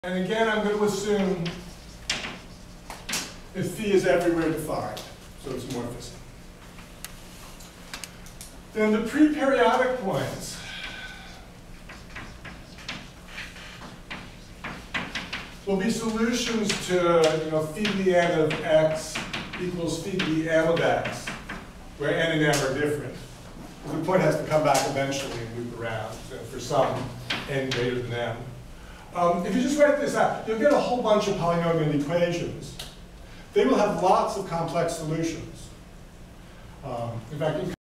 And again, I'm going to assume that phi is everywhere defined, so it's morphism. Then the pre-periodic points will be solutions to phi to the n of x equals phi to the m of x, where n and m are different. The point has to come back eventually and loop around for some n greater than m. If you just write this out, you'll get a whole bunch of polynomial equations. They will have lots of complex solutions. In fact,